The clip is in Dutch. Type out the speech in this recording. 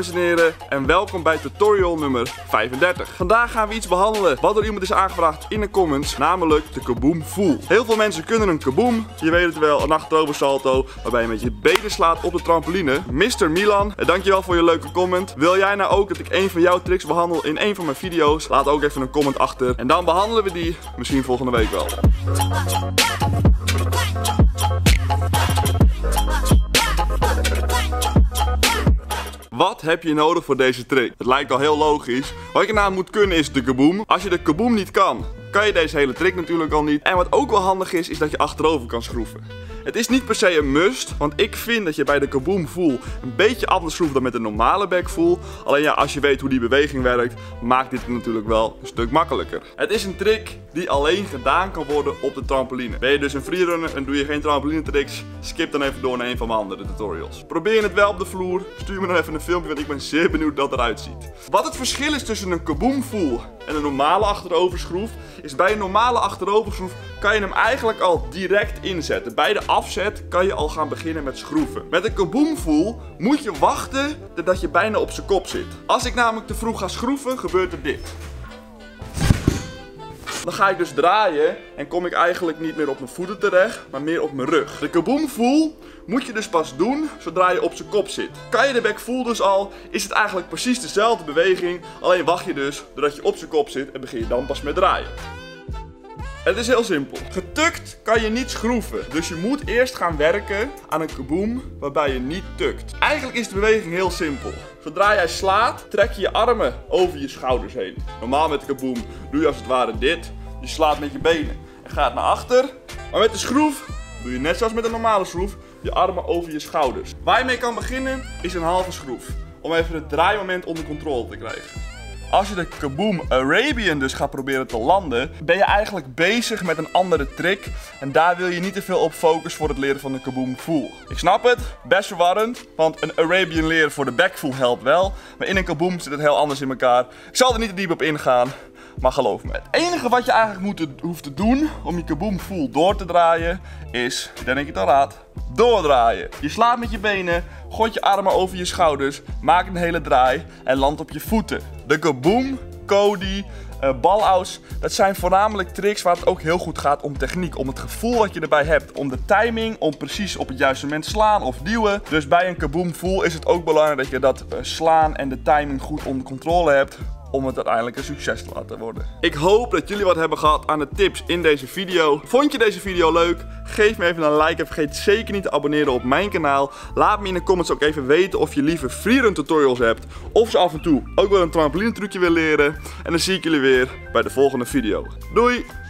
dames en heren en welkom bij tutorial nummer 35. Vandaag gaan we iets behandelen wat door iemand is aangevraagd in de comments, namelijk de Kaboom Full. Heel veel mensen kunnen een Kaboom, je weet het wel, een achteroversalto waarbij je met je benen slaat op de trampoline. Mr. Milan, dankjewel voor je leuke comment. Wil jij nou ook dat ik een van jouw tricks behandel in een van mijn video's? Laat ook even een comment achter en dan behandelen we die misschien volgende week wel. Wat heb je nodig voor deze trick? Het lijkt al heel logisch. Wat je nou moet kunnen is de Kaboom. Als je de Kaboom niet kan je deze hele trick natuurlijk al niet. En wat ook wel handig is dat je achterover kan schroeven. Het is niet per se een must, want ik vind dat je bij de Kaboom Full een beetje anders schroeft dan met de normale back full. Alleen ja, als je weet hoe die beweging werkt, maakt dit natuurlijk wel een stuk makkelijker. Het is een trick die alleen gedaan kan worden op de trampoline. Ben je dus een freerunner en doe je geen trampoline tricks, skip dan even door naar een van mijn andere tutorials. Probeer je het wel op de vloer, stuur me dan even een filmpje, want ik ben zeer benieuwd hoe dat eruit ziet. Wat het verschil is tussen een Kaboom Full en een normale achteroverschroef, is bij een normale achteroverschroef kan je hem eigenlijk al direct inzetten. Bij de afzet kan je al gaan beginnen met schroeven. Met een Kaboom Full moet je wachten totdat je bijna op zijn kop zit. Als ik namelijk te vroeg ga schroeven, gebeurt er dit. Dan ga ik dus draaien en kom ik eigenlijk niet meer op mijn voeten terecht, maar meer op mijn rug. De Kaboom Full moet je dus pas doen zodra je op zijn kop zit. Kan je de back full dus al, is het eigenlijk precies dezelfde beweging, alleen wacht je dus doordat je op zijn kop zit en begin je dan pas met draaien. Het is heel simpel. Getukt kan je niet schroeven. Dus je moet eerst gaan werken aan een Kaboom waarbij je niet tukt. Eigenlijk is de beweging heel simpel. Zodra jij slaat, trek je je armen over je schouders heen. Normaal met de Kaboom doe je als het ware dit. Je slaat met je benen en gaat naar achter. Maar met de schroef doe je net zoals met een normale schroef je armen over je schouders. Waar je mee kan beginnen is een halve schroef. Om even het draaimoment onder controle te krijgen. Als je de Kaboom Arabian dus gaat proberen te landen, ben je eigenlijk bezig met een andere trick. En daar wil je niet te veel op focussen voor het leren van de Kaboom Full. Ik snap het, best verwarrend, want een Arabian leren voor de back full helpt wel. Maar in een Kaboom zit het heel anders in elkaar. Ik zal er niet te diep op ingaan, maar geloof me. Het enige wat je eigenlijk hoeft te doen om je Kaboom Full door te draaien is, denk ik het al raad, doordraaien. Je slaat met je benen, gooit je armen over je schouders, maakt een hele draai en landt op je voeten. De Kaboom, Cody, ball-outs, dat zijn voornamelijk tricks waar het ook heel goed gaat om techniek. Om het gevoel wat je erbij hebt, om de timing, om precies op het juiste moment slaan of duwen. Dus bij een Kaboom Full is het ook belangrijk dat je dat slaan en de timing goed onder controle hebt, om het uiteindelijk een succes te laten worden. Ik hoop dat jullie wat hebben gehad aan de tips in deze video. Vond je deze video leuk? Geef me even een like en vergeet zeker niet te abonneren op mijn kanaal. Laat me in de comments ook even weten of je liever freerun tutorials hebt, of ze af en toe ook wel een trampoline trucje wil leren. En dan zie ik jullie weer bij de volgende video. Doei!